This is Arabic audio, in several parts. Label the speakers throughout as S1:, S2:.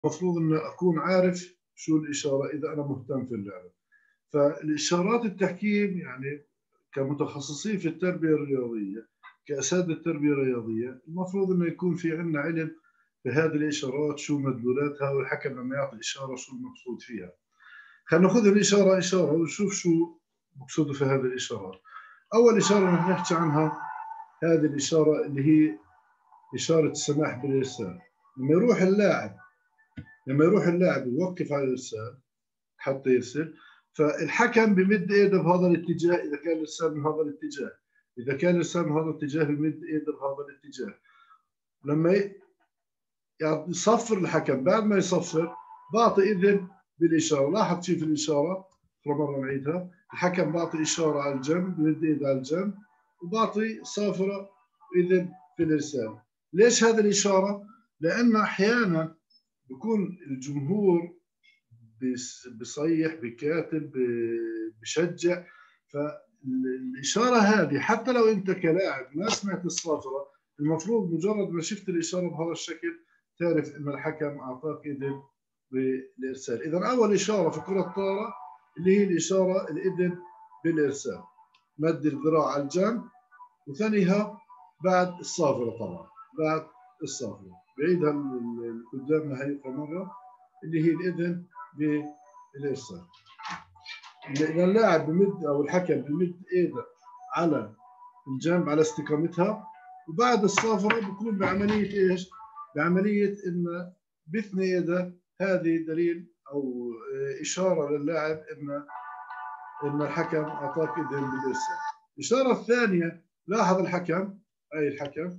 S1: المفروض إن أكون عارف شو الإشارة إذا أنا مهتم في اللعبة. فالإشارات التحكيم يعني كمتخصصين في التربية الرياضية، كأساتذة التربية الرياضية، المفروض إنه يكون في عندنا علم بهذه الإشارات، شو مدلولاتها، والحكم لما يعطي إشارة شو المقصود فيها. خلينا ناخذ الإشارة إشارة ونشوف شو مقصوده في هذه الإشارات. أول إشارة رح نحكي عنها هذه الإشارة اللي هي إشارة السماح بالإرسال. لما يروح اللاعب يوقف على الإرسال حتى يرسل، فالحكم بمد ايده بهذا الاتجاه اذا كان الارسال من هذا الاتجاه، اذا كان الارسال من هذا الاتجاه بمد ايده بهذا الاتجاه. لما يصفر الحكم، بعد ما يصفر بعطي اذن بالاشاره. لاحظ شيء في الاشاره، مره نعيدها، الحكم بعطي اشاره على الجنب بمد ايده على الجنب، وبعطي صافره اذن في الارسال. ليش هذه الاشاره؟ لان احيانا بيكون الجمهور بيصيح بكاتب بشجع، فالإشارة هذه حتى لو أنت كلاعب ما سمعت الصافرة، المفروض مجرد ما شفت الإشارة بهذا الشكل تعرف أن الحكم أعطاك إذن بالإرسال. إذا أول إشارة في كرة الطائرة اللي هي الإشارة الإذن بالإرسال، مد الذراع على الجنب، وثانيها بعد الصافرة. طبعا بعد الصافرة بعيدها قدامنا هي مرة اللي هي الإذن بالإرسال. إذا اللاعب بمد أو الحكم بمد إيده على الجنب على استقامتها، وبعد الصافرة بكون بعملية إيش؟ بعملية إنه بثني إيده. هذه دليل أو إشارة للاعب إن الحكم أعطاك إذن بالإرسال. الإشارة الثانية، لاحظ الحكم، أي الحكم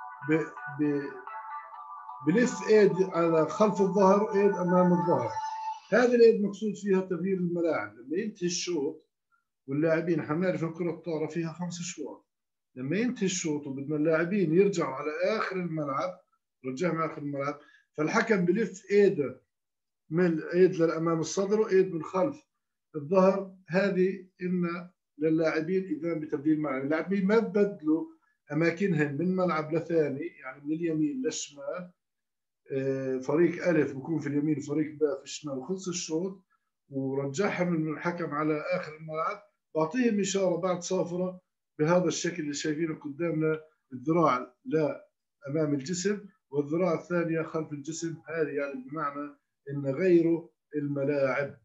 S1: بلف إيد على خلف الظهر وإيد أمام الظهر. هذه الإيد مقصود فيها تغيير الملاعب. لما ينتهي الشوط واللاعبين، احنا بنعرف ان كرة الطائرة فيها 5 شوط، لما ينتهي الشوط وبدنا اللاعبين يرجعوا على آخر الملعب، رجعهم آخر الملعب، فالحكم بلف إيده من إيد للأمام الصدر وإيد من خلف الظهر. هذه إن للاعبين إذا بتبديل ملعب، اللاعبين ما ببدلوا أماكنهم من ملعب لثاني، يعني من اليمين للشمال. فريق ألف بكون في اليمين وفريق باء في الشمال، وخلص الشوط ورجعهم من الحكم على آخر الملعب، بعطيهم إشارة بعد صافرة بهذا الشكل اللي شايفينه قدامنا، الذراع لا أمام الجسم والذراع الثانية خلف الجسم. هذه يعني بمعنى إن غيروا الملاعب،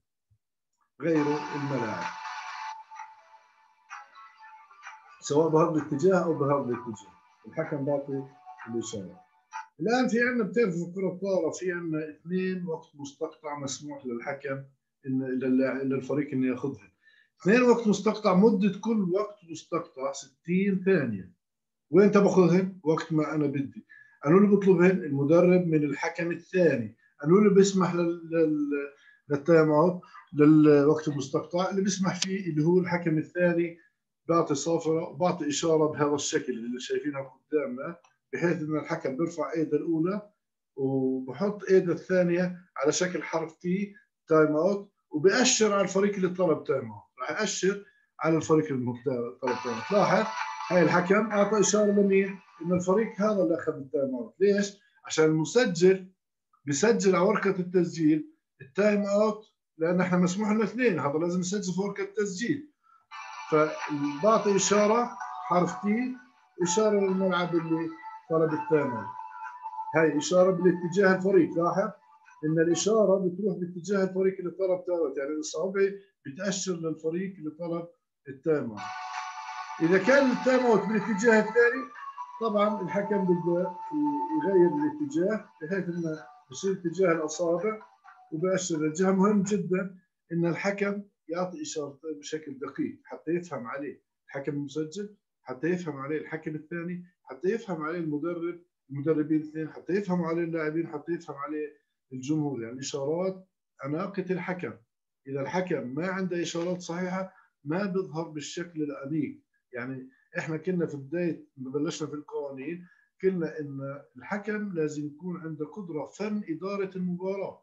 S1: سواء بهذا الاتجاه أو بهذا الاتجاه، الحكم بعطي الإشارة. الآن في عندنا، بتعرف في كرة الطائرة في عندنا 2 وقت مستقطع مسموح للحكم للفريق إنه ياخذها. 2 وقت مستقطع، مدة كل وقت مستقطع 60 ثانية. وين باخذهن؟ وقت ما أنا بدي. قالوا لي بطلبهن المدرب من الحكم الثاني، قالوا لي بيسمح للتايم اوت، للوقت المستقطع اللي بيسمح فيه اللي هو الحكم الثاني، بعطي صافرة وبعطي إشارة بهذا الشكل اللي شايفينها قدامنا، بحيث ان الحكم بيرفع ايده الاولى وبحط ايده الثانيه على شكل حرف تي، تايم اوت، وبأشر على الفريق اللي طلب تايم اوت، راح يأشر على الفريق اللي طلب تايم اوت. لاحظ هاي الحكم اعطى اشاره لمين؟ ان الفريق هذا اللي اخذ التايم اوت. ليش؟ عشان المسجل بيسجل على ورقه التسجيل التايم اوت، لان احنا مسموح لنا 2، هذا لازم يسجل في ورقه التسجيل. فبعطي اشاره حرف تي، اشاره للملعب اللي طلب التايم اوت. هاي اشاره بالاتجاه الفريق. لاحظ ان الاشاره بتروح باتجاه الفريق اللي طلب تايم اوت، يعني الاصابع بتاشر للفريق اللي طلب التايم اوت. اذا كان التايم اوت بالاتجاه الثاني، طبعا الحكم بده يغير الاتجاه بحيث انه بصير اتجاه الاصابع وبأشر للجهه. مهم جدا ان الحكم يعطي اشارتين بشكل دقيق حتى يفهم عليه الحكم المسجل، حتى يفهم عليه الحكم الثاني، حتى يفهم عليه المدربين الاثنين، حتى يفهموا عليه اللاعبين، حتى يفهم عليه الجمهور. يعني الاشارات اناقه الحكم. اذا الحكم ما عنده اشارات صحيحه ما بيظهر بالشكل الانيق. يعني احنا كنا في بدايه ما بلشنا في القوانين قلنا ان الحكم لازم يكون عنده قدره فن اداره المباراه،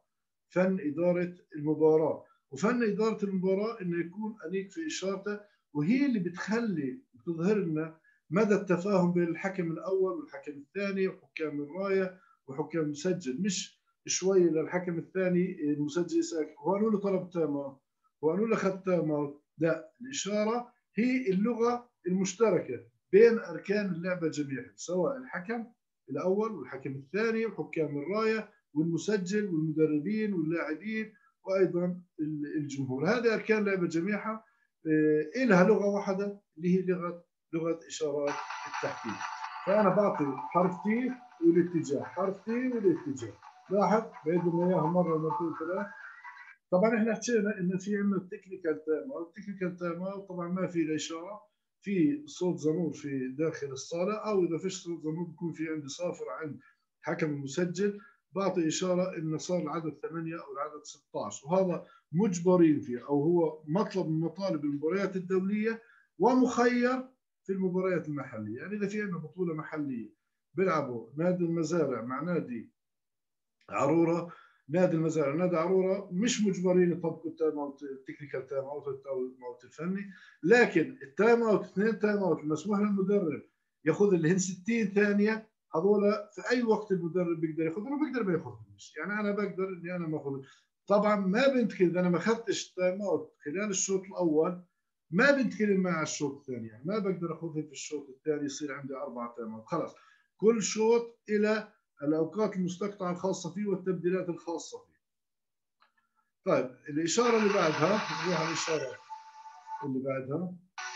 S1: وفن اداره المباراه انه يكون انيق في اشارته، وهي اللي بتظهر لنا مدى التفاهم بين الحكم الاول والحكم الثاني وحكام الرايه وحكام المسجل. مش شوي للحكم الثاني المسجل يسألك هو له طلب تايم اوت، هو له اخذ تايم اوت. لا، الاشاره هي اللغه المشتركه بين اركان اللعبه جميعا، سواء الحكم الاول والحكم الثاني وحكام الرايه والمسجل والمدربين واللاعبين وايضا الجمهور. هذه اركان اللعبه جميعها لها لغه واحده اللي هي لغه اشارات التحكيم. فانا بعطي حرف تي والاتجاه، حرف تي والاتجاه. لاحظ بعيد لنا اياها مره ومرتين ثلاث. طبعا احنا حكينا ان في عندنا التكنيكال تايم اوت، التكنيكال تايم اوت طبعا ما في الاشاره، في صوت زمور في داخل الصاله، او اذا فيش صوت زمور بكون في عندي صافر عند حكم المسجل بعطي اشاره انه صار العدد 8 او العدد 16، وهذا مجبرين فيه او هو مطلب من مطالب المباريات الدوليه ومخير في المباريات المحليه. يعني اذا في عندنا بطوله محليه بيلعبوا نادي المزارع مع نادي عروره، نادي المزارع نادي عروره مش مجبرين يطبقوا التايم اوت، التكنيكال تايم اوت والتايم اوت الفني، لكن التايم اوت اثنين تايم اوت المسموح للمدرب ياخذ اللي هن 60 ثانيه، هذول في اي وقت المدرب بيقدر ياخذهم وبيقدر ما ياخذهمش. يعني انا بقدر اني انا ما اخذ، طبعا ما بنتكلم اذا انا ما اخذتش تايم اوت خلال الشوط الاول ما بنتكلم مع الشوط الثاني، يعني ما بقدر اخذهم في الشوط الثاني يصير عندي 4 تايم اوت. خلاص كل شوط الى الأوقات المستقطعة الخاصة فيه والتبديلات الخاصة فيه. طيب الإشارة اللي بعدها نروح على الإشارة اللي بعدها.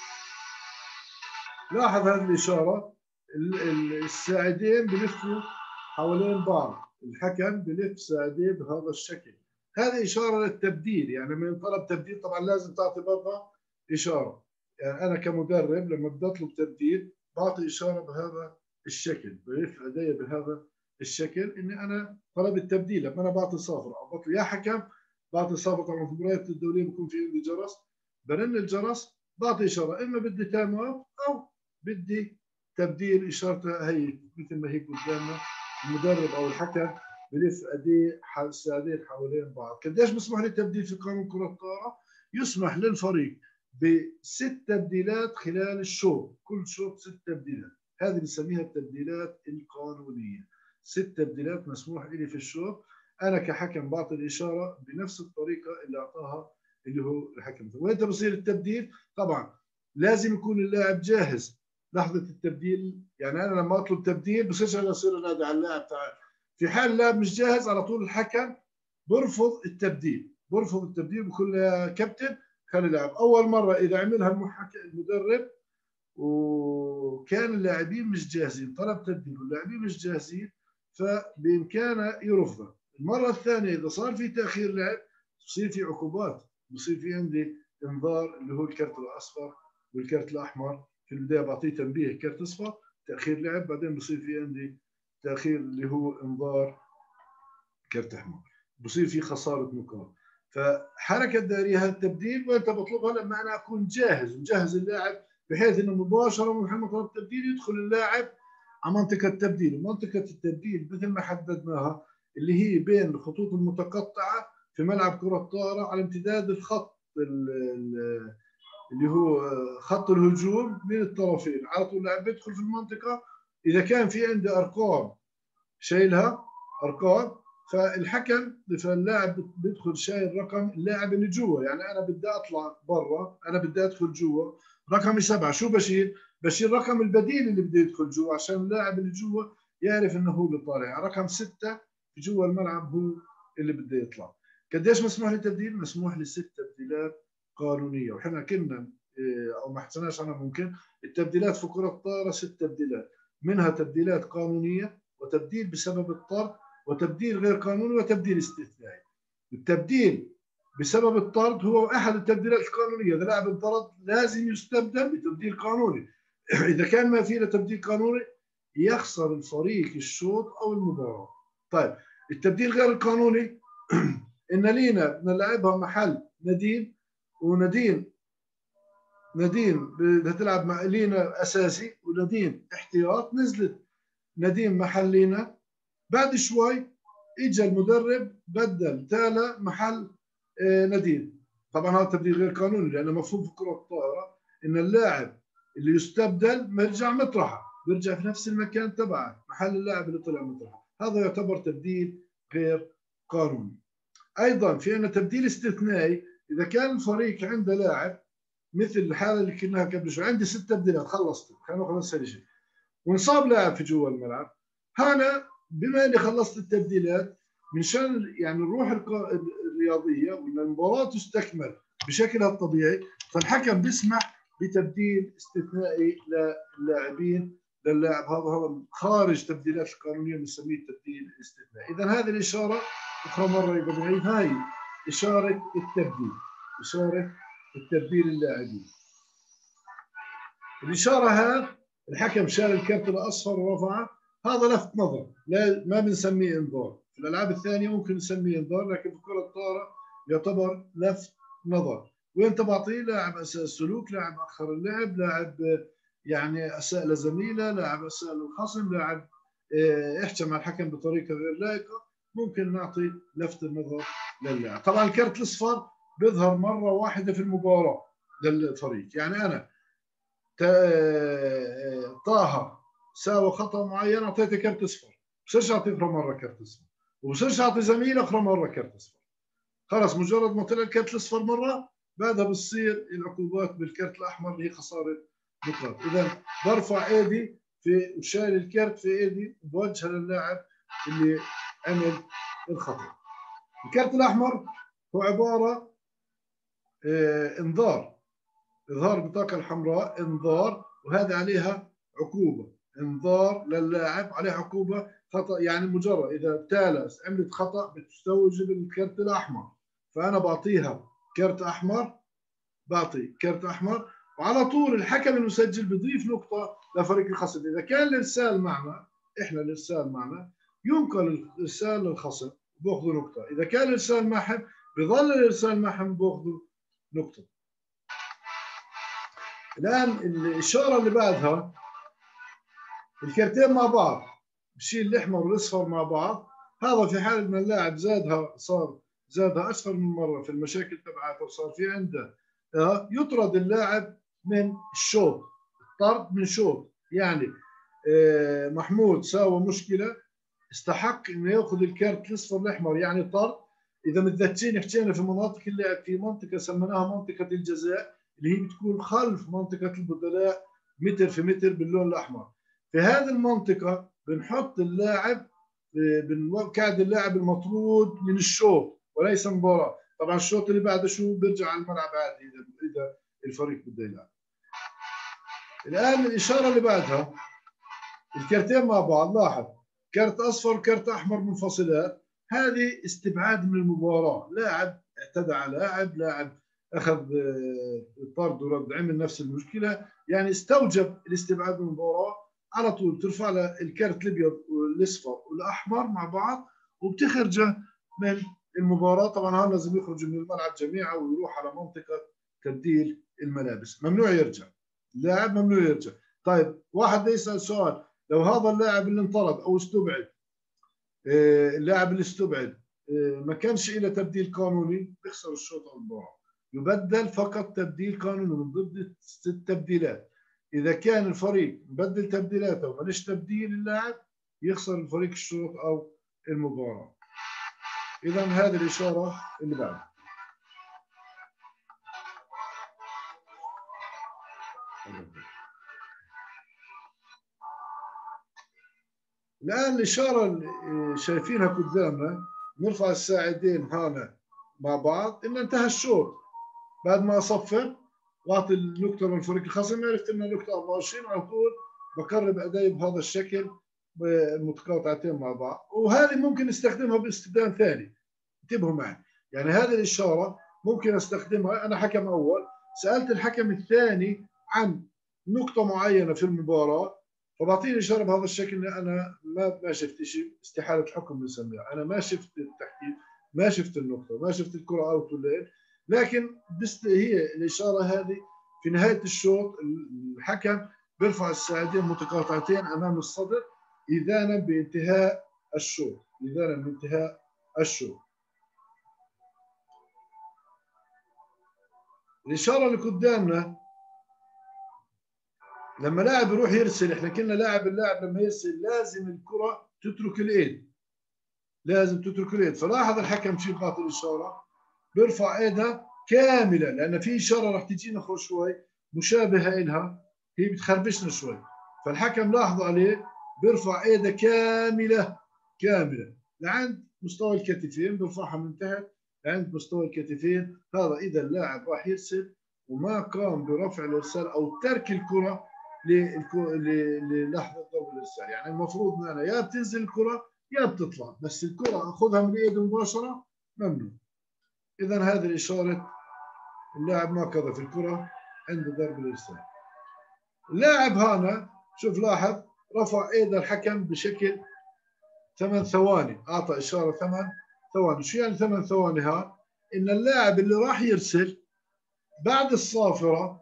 S1: لاحظ هذه الإشارة، الساعدين بلفوا حوالين بعض، الحكم بلف ساعدين بهذا الشكل. هذه إشارة للتبديل، يعني لما ينطلب تبديل طبعا لازم تعطي برضه إشارة. يعني أنا كمدرب لما بدي أطلب تبديل بعطي إشارة بهذا الشكل، بلف ايدي بهذا الشكل اني انا طلب التبديل. لما انا بعطي صافره او بطلب يا حكم بعطي صافره، طبعا في المباريات الدوليه بكون في عندي جرس، برن الجرس بعطي اشاره اما بدي تايم اوت او بدي تبديل. اشارتها هي مثل ما هي قدامنا، المدرب او الحكم بلف ايديه الساعدين حوالين بعض. قديش مسموح للتبديل في قانون كره الطائره؟ يسمح للفريق ب6 تبديلات خلال الشوط، كل شوط 6 تبديلات. هذه بنسميها التبديلات القانونيه، 6 تبديلات مسموح لي في الشوط. انا كحكم بعطي الاشاره بنفس الطريقه اللي اعطاها اللي هو الحكم. وين بصير التبديل؟ طبعا لازم يكون اللاعب جاهز لحظه التبديل. يعني انا لما اطلب تبديل بصيرش انا اصير انادي على اللاعب تعال. في حال اللاعب مش جاهز على طول الحكم برفض التبديل، برفض التبديل بقول يا كابتن خلي اللاعب. اول مره اذا عملها المدرب وكان اللاعبين مش جاهزين، طلب تبديل واللاعبين مش جاهزين، فبامكانه يرفضه. المره الثانيه اذا صار في تاخير لعب بصير في عقوبات، بصير في عندي انذار اللي هو الكرت الاصفر والكرت الاحمر. في البدايه بعطيه تنبيه كرت اصفر تاخير لعب، بعدين بصير في عندي تاخير اللي هو انذار كرت احمر، بصير في خساره نقاط. فحركه داريه هذا التبديل وانت بطلبها لما انا اكون جاهز ومجهز اللاعب، بحيث انه مباشره من محل طلب التبديل يدخل اللاعب على منطقه التبديل. ومنطقه التبديل مثل ما حددناها اللي هي بين الخطوط المتقطعه في ملعب كره الطائره على امتداد الخط اللي هو خط الهجوم من الطرفين. على طول اللاعب بيدخل في المنطقه، اذا كان في عنده ارقام شايلها ارقام فالحكم فاللاعب بيدخل شايل رقم اللاعب اللي جوا. يعني انا بدي اطلع برا، انا بدي ادخل جوا رقمي 7، شو بشيل؟ بشيل رقم البديل اللي بده يدخل جوا عشان اللاعب اللي جوا يعرف انه هو اللي طالع. رقم 6 في جوا الملعب هو اللي بده يطلع. قديش مسموح للتبديل؟ مسموح ل6 تبديلات قانونيه، وحنا كنا او ما حكيناش عنها ممكن. التبديلات في كره الطائره 6 تبديلات، منها تبديلات قانونيه وتبديل بسبب الطرد وتبديل غير قانوني وتبديل استثنائي. التبديل بسبب الطرد هو احد التبديلات القانونيه، اذا لاعب انطرد لازم يستبدل بتبديل قانوني. اذا كان ما في له تبديل قانوني يخسر الفريق الشوط او المباراه. طيب التبديل غير القانوني ان لينا بدنا نلعبها محل نديم، ونديم بدها تلعب مع لينا اساسي ونديم احتياط، نزلت نديم محلينا. بعد شوي اجى المدرب بدل تالا محل نديم. طبعا هذا تبديل غير قانوني لانه مفهوم في كره الطائره ان اللاعب اللي يستبدل ما يرجع مطرحه، بيرجع في نفس المكان تبعه محل اللاعب اللي طلع مطرحه. هذا يعتبر تبديل غير قانوني. ايضا في عندنا تبديل استثنائي اذا كان الفريق عنده لاعب مثل الحاله اللي كنا قبل شوي، عندي 6 تبديلات خلصت، خلينا نخلص هذا الشيء، وانصاب لاعب في جوا الملعب، هنا بما اني خلصت التبديلات منشان يعني الروح الرياضيه وان المباراه تستكمل بشكلها الطبيعي، فالحكم بيسمح بتبديل استثنائي للاعبين للاعب هذا خارج تبديلات القانونيه بنسميه التبديل الاستثنائي. اذا هذه الاشاره اخرى مره يبقى بنعيدها، هي اشاره التبديل، اشاره التبديل اللاعبين. الاشاره هذه الحكم شال الكرت الاصفر ورفعه، هذا لفت نظر، لا ما بنسميه انذار. في الالعاب الثانيه ممكن نسميه انذار، لكن في كره الطائره يعتبر لفت نظر. وانت بعطيه لاعب اساء السلوك، لاعب اخر اللعب، لاعب يعني اساء لزميله، لاعب اساء للخصم، لاعب احكى مع الحكم بطريقه غير لائقه، ممكن نعطي لفت النظر للاعب. طبعا الكرت الاصفر بيظهر مره واحده في المباراه للفريق، يعني انا طه ساوى خطا معين اعطيته كرت اصفر، بصيرش اعطيه اخرى مره كرت اصفر، وبصيرش اعطي زميله اخرى مره كرت اصفر. خلص مجرد ما طلع الكرت الاصفر مره بعدها بتصير العقوبات بالكرت الاحمر اللي هي خساره نقاط. اذا برفع ايدي في وشايل الكرت في ايدي بوجهها للاعب اللي عمل الخطا. الكرت الاحمر هو عباره انذار، إظهار البطاقة الحمراء انذار، وهذا عليها عقوبة، انذار للاعب عليه عقوبة خطأ، يعني مجرد إذا بالتالي عملت خطأ بتستوجب الكرت الأحمر، فأنا بعطيها كرت أحمر، بعطي كرت أحمر، وعلى طول الحكم المسجل بيضيف نقطة لفريق الخصم. إذا كان الإرسال معنا، إحنا الإرسال معنا، ينقل الإرسال للخصم بأخذوا نقطة، إذا كان الإرسال معهم بظل الإرسال معهم بأخذوا نقطة. الآن الإشارة اللي بعدها الكرتين مع بعض، بشيل الأحمر والأصفر مع بعض، هذا في حال ما اللاعب زادها، صار زادها أكثر من مرة في المشاكل تبعته وصار في عنده يطرد اللاعب من الشوط، طرد من شوط. يعني محمود ساوى مشكلة استحق انه ياخذ الكرت الاصفر الاحمر، يعني طرد. اذا متذكرين حكينا في مناطق اللعب في منطقه سميناها منطقه الجزاء اللي هي بتكون خلف منطقه البدلاء متر في متر باللون الاحمر. في هذه المنطقه بنحط اللاعب، بنقعد اللاعب المطرود من الشوط وليس مباراه. طبعا الشوط اللي بعده شو بيرجع على الملعب عادي اذا الفريق بده يلعب. الان الاشاره اللي بعدها الكرتين مع بعض، لاحظ كرت اصفر كرت احمر منفصلات، هذه استبعاد من المباراه، لاعب اعتدى على لاعب اخذ طرد ورد، عمل نفس المشكله، يعني استوجب الاستبعاد من المباراه، على طول ترفع له الكرت الابيض والاصفر والاحمر مع بعض وبتخرجه من المباراه. طبعا هذا لازم يخرج من الملعب جميعا ويروح على منطقه تبديل الملابس، ممنوع يرجع، اللاعب ممنوع يرجع. طيب واحد يسال سؤال، لو هذا اللاعب اللي انطرد او استبعد، اللاعب اللي استبعد ما كانش له تبديل قانوني، بيخسر الشوط او المباراه، يبدل فقط تبديل قانوني من ضمن 6 تبديلات. اذا كان الفريق مبدل تبديلاته ومالش تبديل اللاعب يخسر الفريق الشوط او المباراه. اذا هذه الاشاره اللي بعدها. الآن الإشارة اللي شايفينها قدامنا، نرفع الساعدين هنا مع بعض إن انتهى الشوط. بعد ما أصفر وأعطي النقطة من فريق الخصم، عرفت إن النقطة 24، على طول بقرب أداي بهذا الشكل متقاطعتين مع بعض. وهذه ممكن نستخدمها باستخدام ثاني، انتبهوا معي، يعني هذه الإشارة ممكن أستخدمها. أنا حكم أول سألت الحكم الثاني عن نقطة معينة في المباراة، فبعطيني إشارة بهذا الشكل. أنا ما شفت شيء، استحالة حكم بنسميها، أنا ما شفت التحديد، ما شفت النقطة، ما شفت الكرة أوت ولا إيه، لكن هي الإشارة هذه في نهاية الشوط الحكم بيرفع الساعدين متقاطعتين أمام الصدر إذانا بانتهاء الشوط، إذانا بانتهاء الشوط. الإشارة اللي قدامنا لما لاعب يروح يرسل، احنا كنا اللاعب لما يرسل لازم الكرة تترك الإيد، لازم تترك اليد. فلاحظ الحكم شيء بعطي الاشاره بيرفع ايدها كامله، لان في اشاره راح تجينا اخر شوي مشابهه لها، هي بتخربشنا شوي. فالحكم لاحظوا عليه بيرفع ايده كامله كامله لعند مستوى الكتفين، بيرفعها من تحت عند مستوى الكتفين. هذا اذا اللاعب راح يرسل وما قام برفع الارسال او ترك الكره للحظه ضرب الارسال. يعني المفروض ان انا يا بتنزل الكره يا بتطلع، بس الكره اخذها من ايده مباشره ممنوع. اذا هذه اشاره اللاعب ما قذف الكره عند ضرب الارسال. اللاعب هنا شوف لاحظ رفع ايد الحكم بشكل 8 ثواني، اعطى اشاره 8 ثواني. شو يعني 8 ثواني؟ ها ان اللاعب اللي راح يرسل بعد الصافره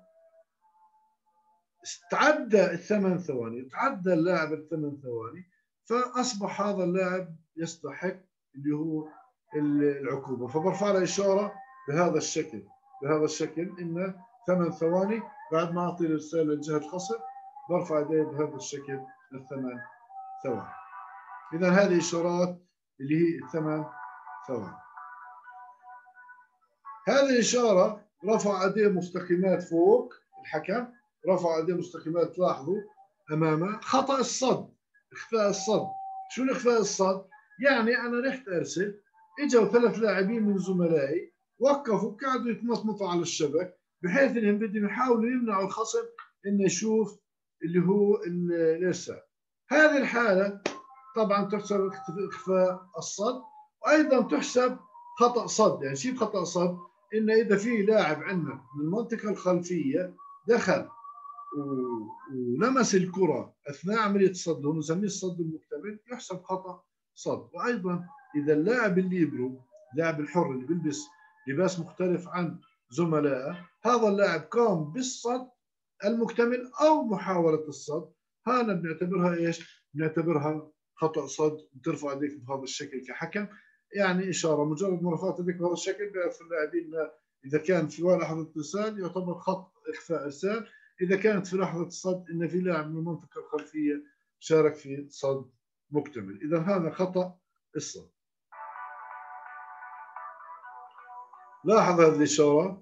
S1: تعدى الثمان ثواني، تعدى اللاعب الثمان ثواني، فاصبح هذا اللاعب يستحق اللي هو العقوبه. فبرفع له اشاره بهذا الشكل، بهذا الشكل انه 8 ثواني بعد ما اعطي الرساله لجهه الخصم برفع يديه بهذا الشكل للثمان ثواني. اذا هذه اشارات اللي هي الثمان ثواني. هذه الاشاره رفع يديه مستقيمات فوق الحكم، رفع يديه مستقيمات تلاحظوا امامه. خطا الصد، اخفاء الصد. شو الاخفاء الصد؟ يعني انا رحت ارسل، اجوا 3 لاعبين من زملائي وقفوا قعدوا يتمطمطوا على الشبك بحيث انهم بدهم يحاولوا يمنعوا الخصم انه يشوف اللي هو الارسال. هذه الحاله طبعا تحسب اخفاء الصد، وايضا تحسب خطا صد. يعني شو خطا صد؟ انه اذا في لاعب عندنا من المنطقه الخلفيه دخل ولمس الكره اثناء عمليه الصد اللي هو نسميه الصد المكتمل يحسب خطا صد. وايضا اذا اللاعب الليبرو اللاعب الحر اللي بيلبس لباس مختلف عن زملائه، هذا اللاعب قام بالصد المكتمل او محاوله الصد، هنا بنعتبرها ايش؟ بنعتبرها خطا صد، بترفع يديك بهذا الشكل كحكم. يعني اشاره مجرد ما رفعت يديك بهذا الشكل بيعرف اللاعبين اذا كان في لحظه ارسال يعتبر خط اخفاء ارسال، اذا كانت في لحظه الصد ان في لاعب من المنطقه الخلفيه شارك في صد مكتمل. اذا هذا خطا الصد. لاحظ هذه الاشاره،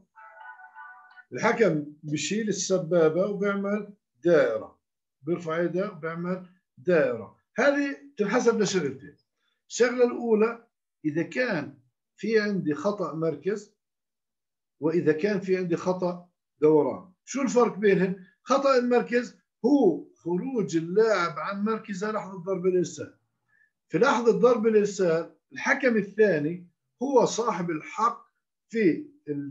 S1: الحكم بشيل السبابه وبيعمل دائره، بيرفع يده وبيعمل دائره. هذه تنحسب لشغلتين. الشغله الاولى اذا كان في عندي خطا مركز واذا كان في عندي خطا دوران. شو الفرق بينهم؟ خطا المركز هو خروج اللاعب عن مركزه لحظه ضرب الارسال. في لحظه ضرب الارسال الحكم الثاني هو صاحب الحق في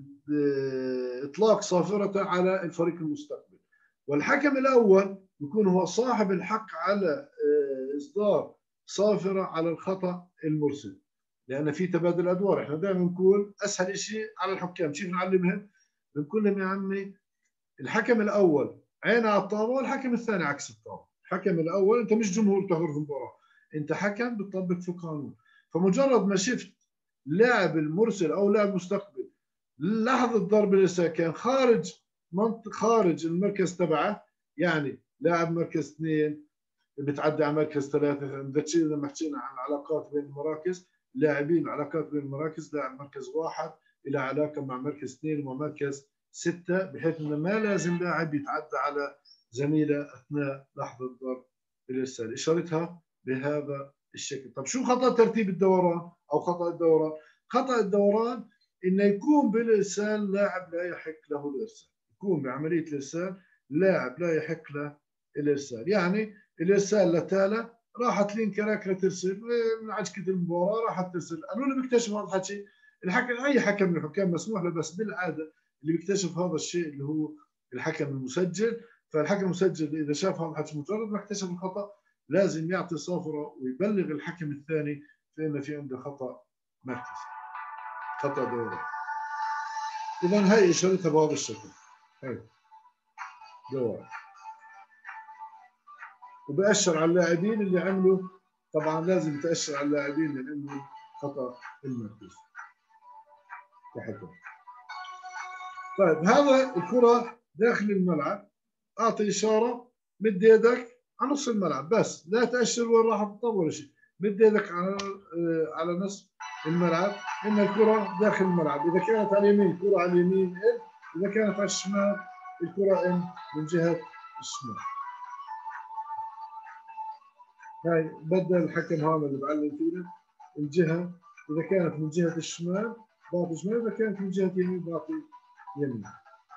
S1: اطلاق صافرته على الفريق المستقبل، والحكم الاول يكون هو صاحب الحق على اصدار صافره على الخطا المرسل. لان في تبادل ادوار، احنا دائما نقول اسهل شيء على الحكام كيف نعلمهم؟ بنقول لهم يا عمي الحكم الاول عين على الطاوله والحكم الثاني عكس الطاوله. الحكم الاول انت مش جمهور تحضر في المباراه، انت حكم بتطبق في القانون. فمجرد ما شفت لاعب المرسل او لاعب مستقبل لحظه ضرب الارسال كان خارج منطقه خارج المركز تبعه، يعني لاعب مركز 2 بتعدي على مركز 3. لما حكينا عن علاقات بين المراكز، لاعبين علاقات بين المراكز، لاعب مركز 1 الى علاقه مع مركز 2 ومركز 6، بحيث انه ما لازم لاعب يتعدى على زميله اثناء لحظه ضرب الارسال. اشارتها بهذا الشكل. طب شو خطا ترتيب الدوران او خطا الدوران؟ خطا الدوران انه يكون بالارسال لاعب لا يحق له الارسال، يكون بعمليه الارسال لاعب لا يحق له الارسال. يعني الارسال لتالا راحت لين كراكرة ترسل من عجكة المباراة راحت ترسل. قالوا اللي بيكتشف هذا الحكي الحكم، اي حكم من الحكام مسموح له، بس بالعاده اللي بيكتشف هذا الشيء اللي هو الحكم المسجل. فالحكم المسجل اذا شاف هذا الحكي مجرد ما اكتشف الخطا لازم يعطي صافره ويبلغ الحكم الثاني فإن في عنده خطا مركزي، خطا دوري. اذا هي اشارتها بهذا الشكل، هي دوري، وبأشر على اللاعبين اللي عملوا، طبعا لازم تأشر على اللاعبين اللي عملوا خطأ المركز كحكم. طيب هذا الكرة داخل الملعب، أعطي إشارة مد يدك على نص الملعب بس، لا تأشر وين راح تطب ولا شيء، مد ايدك على نصف الملعب ان الكره داخل الملعب. اذا كانت على اليمين الكره على اليمين ال، اذا كانت على الشمال الكره ان من جهه الشمال. هاي بدل الحكم هذا اللي بعلم فينا الجهه، اذا كانت من جهه الشمال بعطي شمال، اذا كانت من جهه يمين بعطي يمين.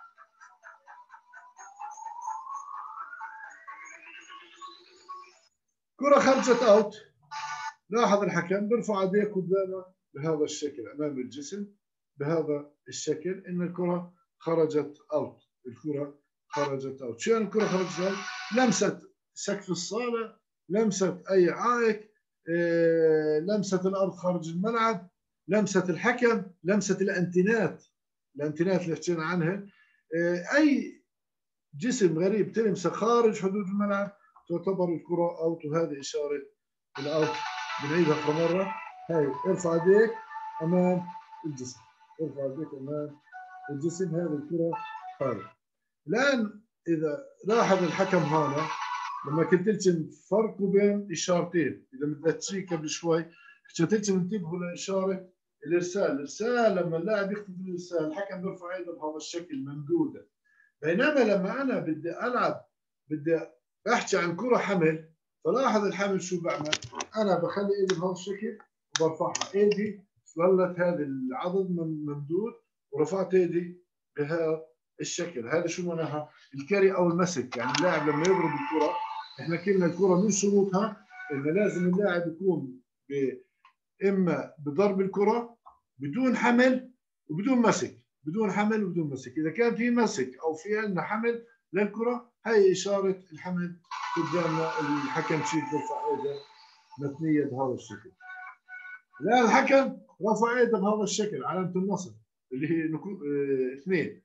S1: كرة خرجت اوت، لاحظ الحكم بيرفع يديه قدامه بهذا الشكل امام الجسم، بهذا الشكل ان الكرة خرجت اوت. الكرة خرجت اوت. شو يعني الكرة خرجت اوت؟ لمست سقف الصالة، لمست اي عائق، لمست الارض خارج الملعب، لمست الحكم، لمست الانتينات اللي حكينا عنها. اي جسم غريب تلمسه خارج حدود الملعب تعتبر الكرة اوت، وهذه اشارة الاوت. بنعيدها مرة. هاي ارفع يديك امام الجسم، ارفع يديك امام الجسم، هذه الكرة خارج. الان اذا لاحظ الحكم هذا لما كنت لكم فرق بين اشارتين، اذا بدك قبل شوي حكيت لكم انتبهوا لاشاره الارسال لما اللاعب يخطف الارسال الحكم بيرفع يده بهذا الشكل ممدوده. بينما لما انا بدي العب بدي احكي عن كره حمل، فلاحظ الحمل شو بعمل؟ انا بخلي ايدي بهذا الشكل وبرفعها، ايدي ظلت هذا العضد ممدود ورفعت ايدي بهذا الشكل. هذا شو معناها؟ الكري او المسك. يعني اللاعب لما يضرب الكره، احنا كلنا الكره من شروطها انه لازم اللاعب يكون اما بضرب الكره بدون حمل وبدون مسك، بدون حمل وبدون مسك. اذا كان في مسك او في عندنا حمل للكره، هي اشاره الحمل قدامنا، الحكم شيء بيرفع ايده مثنيه بهذا الشكل. لا الحكم رفع ايده بهذا الشكل، علامه النصب اللي هي اثنين.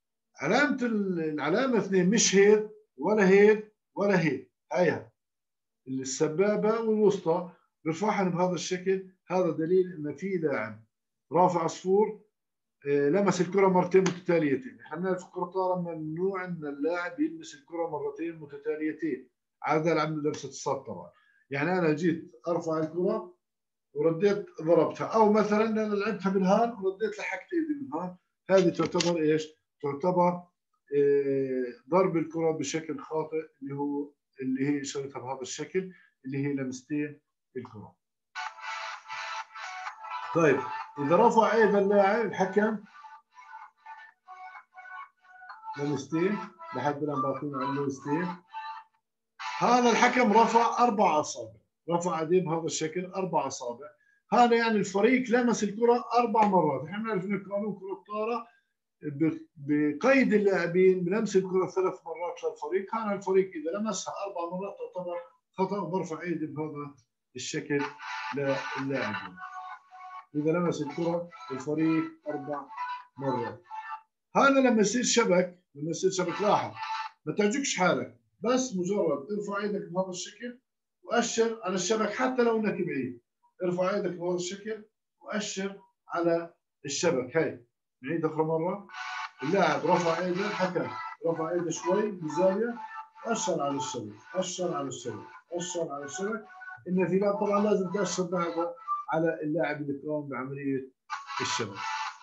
S1: العلامه اثنين، مش هيد ولا هيد ولا هيد. هيها السبابه والوسطى بيرفعهم بهذا الشكل. هذا دليل ان في لاعب رافع عصفور لمس الكره مرتين متتاليتين. احنا بنعرف في كره الطائره ممنوع ان اللاعب يلمس الكره مرتين متتاليتين، عاده العب لمسه الصد طبعا. يعني انا جيت ارفع الكره ورديت ضربتها، او مثلا انا لعبتها بالهان ورديت لحقت ايدي بالهان، هذه تعتبر ايش؟ تعتبر ضرب الكره بشكل خاطئ، اللي هي اشارتها بهذا الشكل اللي هي لمستين الكره. طيب اذا رفع ايضا اللاعب الحكم لمستين لحد الان باقيين على اللمستين، هذا الحكم رفع 4 اصابع، رفع يديه بهذا الشكل 4 اصابع. هذا يعني الفريق لمس الكره 4 مرات. احنا بنعرف ان قانون كره الطائره بقيد اللاعبين بلمس الكره 3 مرات للفريق. هذا الفريق اذا لمسها 4 مرات تعتبر خطا، وبرفع ايدي بهذا الشكل للاعبين. اذا لمس الكره الفريق 4 مرات. هذا لما يصير شبك، لاحظ ما تعجبش حالك، بس مجرد ارفع ايدك بهذا الشكل واشر على الشبك حتى لو انك بعيد. ارفع ايدك بهذا الشكل واشر على الشبك. هاي نعيد اخر مره. اللاعب رفع ايده، الحكم رفع ايده شوي بزاويه، اشر على الشبك، اشر على الشبك، اشر على الشبك. النتيجه طبعا لازم تاشر بعدها على اللاعب اللي قام بعمليه الشبك.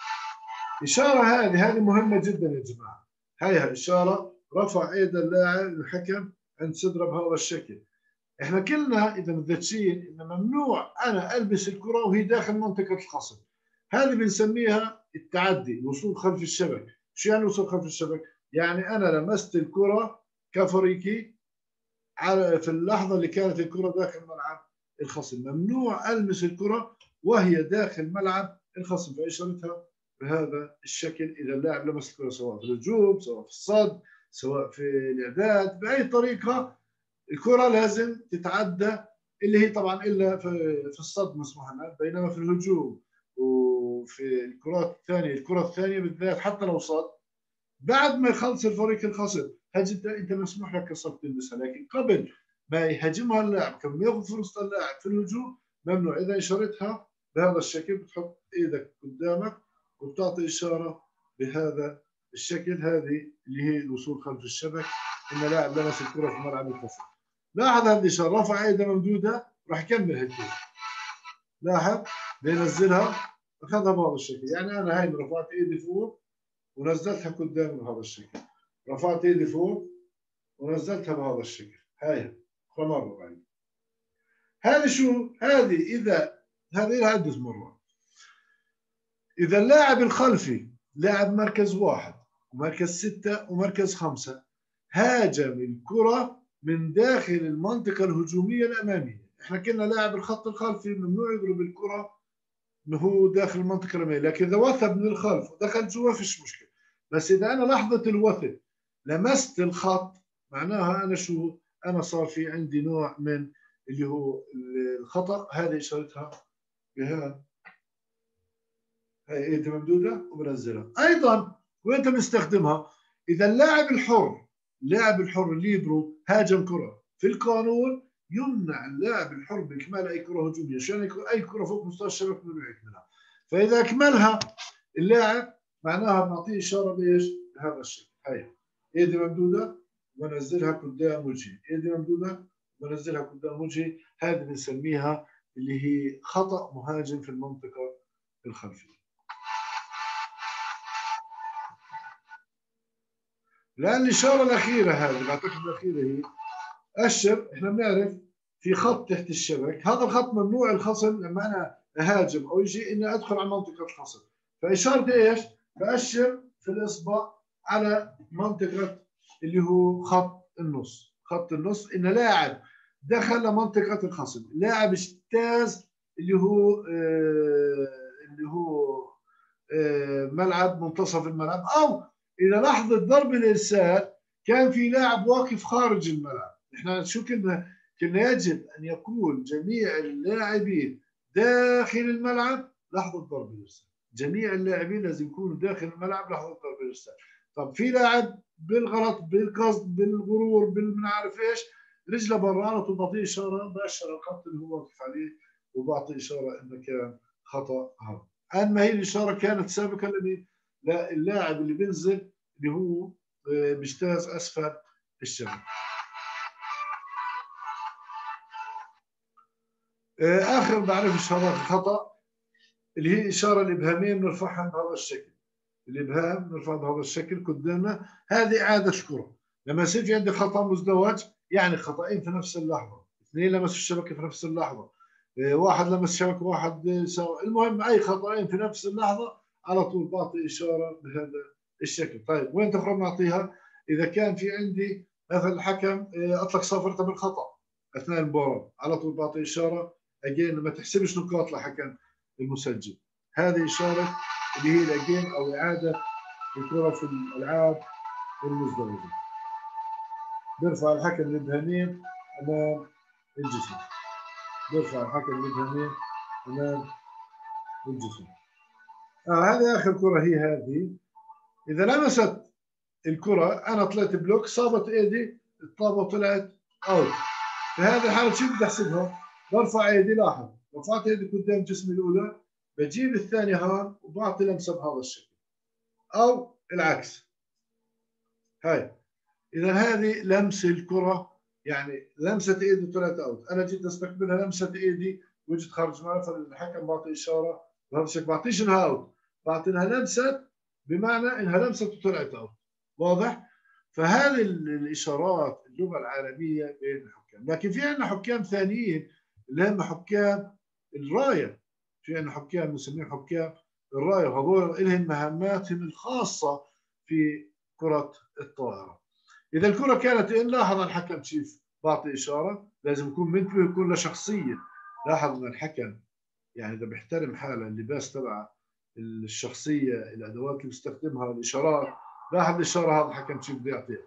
S1: إشارة هذه مهمة جدا يا جماعة. هيها إشارة رفع إيد اللاعب الحكم عند صدره بهذا الشكل. إحنا كلنا إذا متذكرين إن ممنوع أنا ألبس الكرة وهي داخل منطقة الخصم. هذه بنسميها التعدي، الوصول خلف الشبك. شو يعني الوصول خلف الشبك؟ يعني أنا لمست الكرة كفريقي في اللحظة اللي كانت الكرة داخل ملعب الخصم. ممنوع ألمس الكرة وهي داخل ملعب الخصم، فإشارتها بهذا الشكل اذا اللاعب لمس الكره، سواء في الهجوم، سواء في الصد، سواء في الاعداد، باي طريقه الكره لازم تتعدى، اللي هي طبعا الا في الصد مسموح لها، بينما في الهجوم وفي الكره الثانيه بالذات حتى لو صد بعد ما يخلص الفريق الخصم انت مسموح لك الصد تلمسها، لكن قبل ما يهاجمها اللاعب كم ياخذ فرصه اللاعب في الهجوم ممنوع. اذا اشارتها بهذا الشكل بتحط ايدك قدامك وبتعطي إشارة بهذا الشكل، هذه اللي هي الوصول خلف الشبك، إن لاعب لمس الكرة في ملعب الخصم. لاحظ هذه الإشارة، رفع يده ممدودة راح يكمل هالكرة، لاحظ بينزلها اخذها بهذا الشكل. يعني انا هاي رفعت ايدي فوق ونزلتها قدام بهذا الشكل، رفعت ايدي فوق ونزلتها بهذا الشكل. هاي مرة بعيد. هذه شو؟ هذه إذا هذه لها عدة مرات. إذا اللاعب الخلفي لاعب مركز 1 ومركز 6 ومركز 5 هاجم الكرة من داخل المنطقة الهجومية الأمامية، احنا كنا لاعب الخط الخلفي ممنوع يضرب الكرة هو داخل المنطقة الأمامية، لكن إذا وثب من الخلف ودخل جوا فيش مشكلة. بس إذا أنا لحظة الوثب لمست الخط معناها أنا شو؟ أنا صار في عندي نوع من اللي هو الخطأ. هذه إشارتها بها، هي ايدي ممدودة وبنزلها. أيضا وين بنستخدمها؟ إذا اللاعب الحر الليبرو هاجم كرة، في القانون يمنع اللاعب الحر بإكمال أي كرة هجومية، عشان أي كرة فوق مستوى الشبكة ممنوع يكملها. فإذا أكملها اللاعب معناها بنعطيه إشارة بإيش؟ بهذا الشكل. هي ايدي ممدودة وبنزلها قدام وجهي، ايدي ممدودة وبنزلها قدام وجهي. هذه بنسميها اللي هي خطأ مهاجم في المنطقة الخلفية. لأن الإشارة الأخيرة هذه بعتقد الأخيرة هي أشر. إحنا بنعرف في خط تحت الشبك، هذا الخط ممنوع الخصم لما أنا أهاجم أو يجي إني أدخل على منطقة الخصم. فإشارتي إيش؟ بأشر في الإصبع على منطقة اللي هو خط النص، خط النص، إن لاعب دخل لمنطقة الخصم، لاعب اجتاز اللي هو ملعب منتصف الملعب، أو إذا لحظة ضرب الإرسال كان في لاعب واقف خارج الملعب. إحنا شو كنا يجب أن يكون جميع اللاعبين داخل الملعب لحظة ضرب الإرسال. جميع اللاعبين لازم يكونوا داخل الملعب لحظة ضرب الإرسال. طب في لاعب بالغلط بالقصد بالغرور بالمنعرف إيش رجله برا، على طول بعطيه إشارة بأشر الخط اللي هو واقف عليه وبعطي إشارة إنه كان خطأ هذا. أما هي الإشارة كانت سابقا للاعب اللي بينزل اللي هو بيجتاز أسفل الشبكة. آخر بعرف إشارات الخطأ اللي هي إشارة الإبهامية بنرفعها بهذا الشكل. الإبهام بنرفعها بهذا الشكل قدامنا، هذه إعادة الكرة. لما يصير في عندي خطأ مزدوج يعني خطأين في نفس اللحظة، اثنين لمسوا الشبكة في نفس اللحظة، واحد لمس شبكة واحد سوى، المهم أي خطأين في نفس اللحظة على طول بعطي إشارة بهذا الشكل. طيب وين تخرج نعطيها؟ إذا كان في عندي مثلا الحكم أطلق صافرته بالخطأ أثناء المباراة، على طول بعطي إشارة أجين ما تحسبش نقاط لحكم المسجل. هذه إشارة اللي هي الأجين أو إعادة الكرة في الألعاب المزدوجة. بيرفع الحكم الإبهامين أمام الجسم، بيرفع الحكم الإبهامين أمام الجسم. هذه آخر كرة هي هذه. إذا لمست الكرة أنا طلعت بلوك، صابت إيدي الطابة وطلعت أوت، في هذه الحالة شو بدي أحسبها؟ برفع إيدي، لاحظ رفعت إيدي قدام جسمي الأولى، بجيب الثانية هون وبعطي لمسة بهذا الشكل، أو العكس. هاي إذا هذه لمس الكرة، يعني لمسة إيدي طلعت أوت، أنا جيت أستقبلها لمسة إيدي وجيت خارج معها، فالحكم بعطي إشارة بهذا الشكل، بعطيش إنها أوت، بعطي إنها لمست بمعنى إنها لمست وطلعت أوت. واضح؟ فهذه الإشارات اللغة العالمية بين الحكام. لكن في عندنا حكام ثانيين اللي هم حكام الراية، في عندنا حكام نسميهم حكام الراية، وهذول لهم مهماتهم الخاصة في كرة الطائرة. إذا الكرة كانت إن لاحظ الحكم شيف بعطي إشارة، لازم يكون منتبه، يكون له شخصية. لاحظ أن الحكم يعني إذا بيحترم حاله، اللباس تبع الشخصية، الأدوات اللي بيستخدمها، الإشارات، لاحظ الإشارة هذا الحكم شيف بده يعطيها.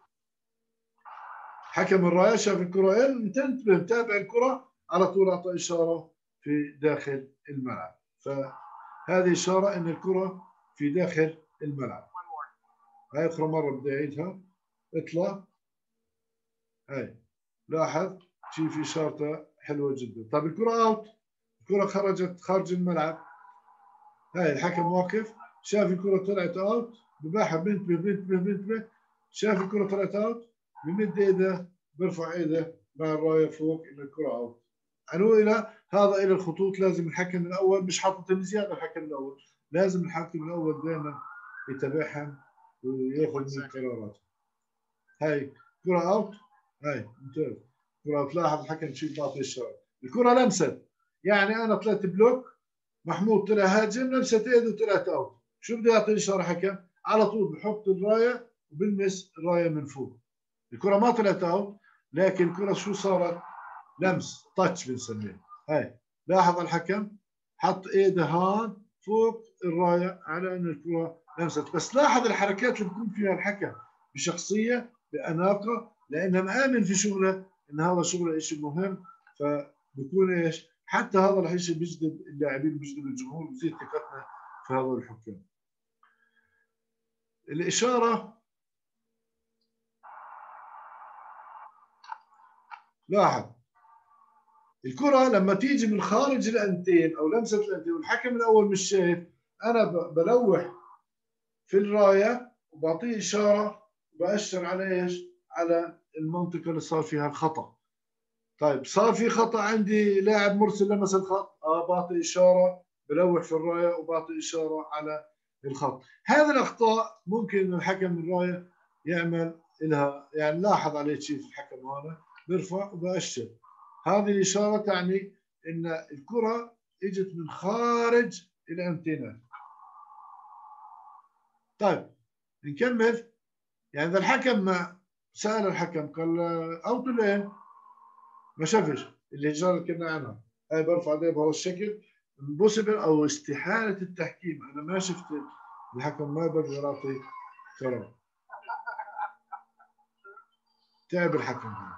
S1: حكم الراية شاف الكرة إن تنتبه متابع الكرة على طول أعطى إشارة في داخل الملعب. فهذه إشارة إن الكرة في داخل الملعب. هاي أخرى مرة بدي أعيدها. اطلع، هاي لاحظ شوف إشارته حلوة جدا. طيب الكرة أوت، الكرة خرجت خارج الملعب، هاي الحكم واقف شاف الكرة طلعت أوت، بباحة بنتبه شاف الكرة طلعت أوت، بمد إيده، برفع إيده مع الراية فوق إن الكرة أوت. قالوا إلى هذا إلى الخطوط، لازم الحكم الأول مش حاطط زيادة، الحكم الأول لازم الحكم الأول دائما يتابعهم وياخذ من القرارات. هاي كرة أوت، هاي ممتاز، كرة أوت. لاحظ الحكم شو بعطي الشارع، الكرة لمست، يعني أنا طلعت بلوك، محمود طلع هاجم، لمست إيده وطلعت أوت، شو بده يعطي إشارة حكم؟ على طول بحط الراية وبلمس الراية من فوق. الكرة ما طلعت أوت، لكن الكرة شو صارت؟ لمس، تاتش بنسميه. هاي لاحظ الحكم حط ايده هان فوق الرايه على انه الكره لمست، بس لاحظ الحركات اللي بيكون فيها الحكم بشخصيه باناقه، لانه مآمن في شغله ان هذا شغله شيء مهم، فبكون ايش؟ حتى هذا الشيء بيجذب اللاعبين، بيجذب الجمهور، بيزيد ثقتنا في هذا الحكام. الاشاره، لاحظ الكرة لما تيجي من خارج الأنتين أو لمسة الأنتين والحكم الأول مش شايف، أنا بلوح في الراية وبعطيه إشارة وبأشر على إيش؟ على المنطقة اللي صار فيها الخطأ. طيب صار في خطأ عندي، لاعب مرسل لمس الخط، بعطي إشارة، بلوح في الراية وبعطي إشارة على الخط. هذه الأخطاء ممكن الحكم الراية يعمل لها، يعني لاحظ عليه شيء في الحكم هنا، برفع وبأشر، هذه الإشارة تعني إن الكرة إجت من خارج الأنتينات. طيب نكمل. يعني إذا الحكم ما سأل الحكم قال أوت لين ما شافش الإشارة اللي كنا عنها، هاي برفع عليه بهذا الشكل، امبوسيبل أو استحالة التحكيم، أنا ما شفت الحكم ما بقدر يعطي قرار، تعب الحكم هنا.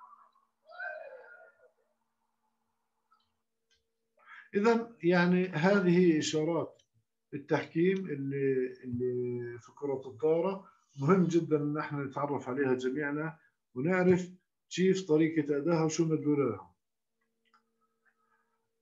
S1: إذا يعني هذه إشارات التحكيم اللي في كرة الطائرة، مهم جدا ان احنا نتعرف عليها جميعنا ونعرف كيف طريقة ادائها وشو مدلولها.